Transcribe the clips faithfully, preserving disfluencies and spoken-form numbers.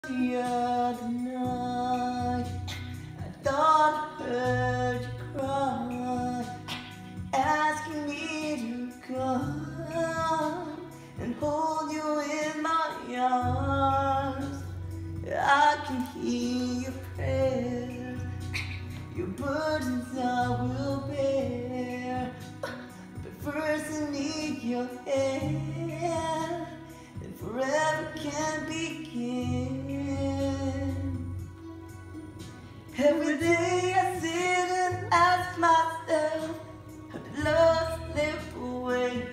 The other night, I thought I heard you cry, asking me to come and hold you in my arms. I can hear your prayers, your burdens I will bear. But first I need your hand, and forever can begin. Every day I sit and ask myself, how did love slip away?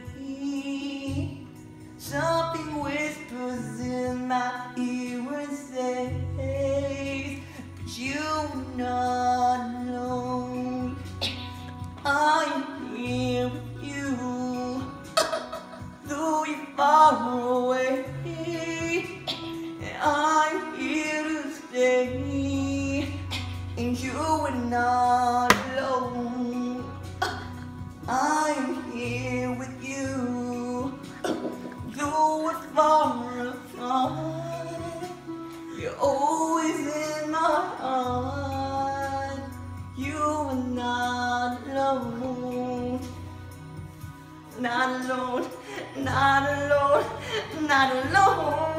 Something whispers in my ear and says, but you're not alone. I'm here with you, though you're far away. And I'm here to stay, and you are not alone. I'm here with you, though we're far apart. You're always in my heart. You are not alone. Not alone, not alone, not alone.